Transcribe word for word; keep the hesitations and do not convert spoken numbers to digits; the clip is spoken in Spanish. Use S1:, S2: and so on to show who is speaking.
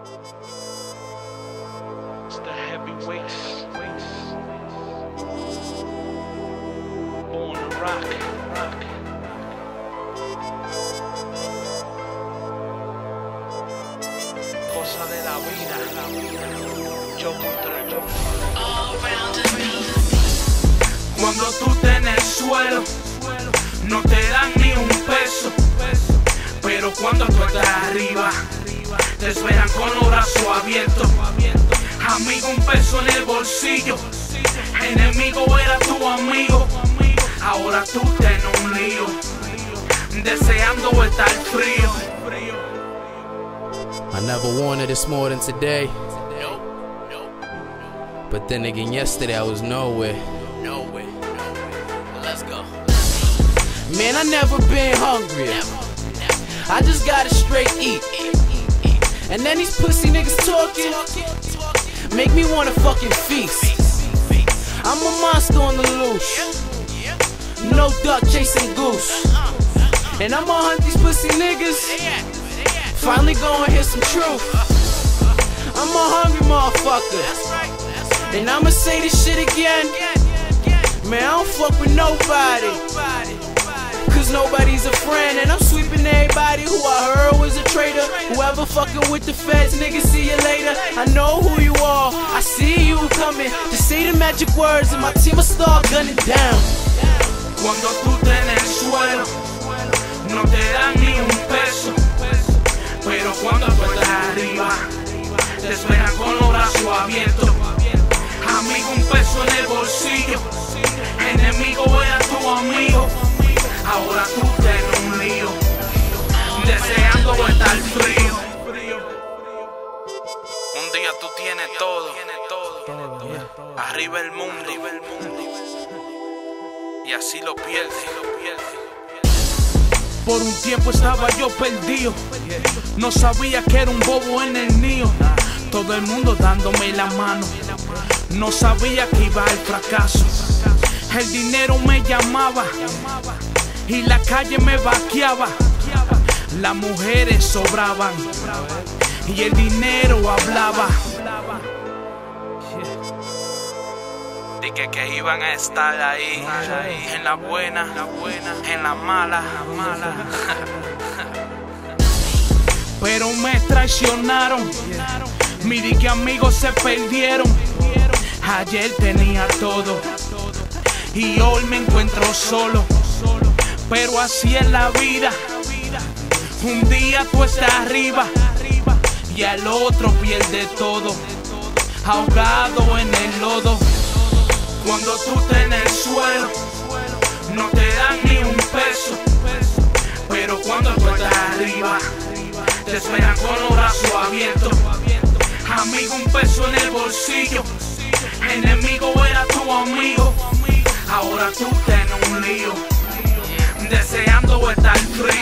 S1: It's the heavyweights. Born to rock, rock. Cosa de la vida, la vida. Yo contra yo. Cuando tú estás en el suelo, no te dan ni un peso. Pero cuando tú estás arriba, te esperan con los brazos abiertos. Amigo, un peso en el bolsillo. Enemigo era tu amigo. Ahora tú estás en un lío, deseando estar frío.
S2: I never wanted this more than today. But then again, yesterday I was nowhere.
S3: Nowhere. Let's go.
S2: Man, I never been hungry. I just gotta straight eat. And then these pussy niggas talking make me wanna fucking feast. I'm a monster on the loose, no duck chasing goose. And I'ma hunt these pussy niggas, finally gonna hear some truth. I'm a hungry motherfucker, and I'ma say this shit again. Man, I don't fuck with nobody, cause nobody's a friend. And I'm sweeping everybody who I heard was a traitor. Whoever fucking with the feds, nigga, see you later. I know who you are, I see you coming. Just say the magic words and my team will start gunning down.
S1: Cuando tú estás en el suelo, no te dan ni un peso. Pero cuando tú estás arriba, te esperan con los brazos abiertos. Amigo, un peso en el bolsillo. Enemigo era tu amigo. Ahora tú estás en un lío, deseando estar frío. Un día tú tienes todo, arriba el mundo, y así lo pierdes. Por un tiempo estaba yo perdido, no sabía que era un bobo en el nido. Todo el mundo dándome la mano, no sabía que iba al fracaso. El dinero me llamaba y la calle me vaqueaba. Las mujeres sobraban y el dinero hablaba. Dije que iban a estar ahí, en la buena, en la mala. Pero me traicionaron, miré que amigos se perdieron. Ayer tenía todo y hoy me encuentro solo. Pero así es la vida, un día tú estás arriba y al otro pierde todo, ahogado en el lodo. Cuando tú estás en el suelo, no te dan ni un peso. Pero cuando tú estás arriba, te esperan con los brazos abiertos. Amigo, un peso en el bolsillo. Enemigo era tu amigo. Ahora tú estás en un lío, deseando estar frío.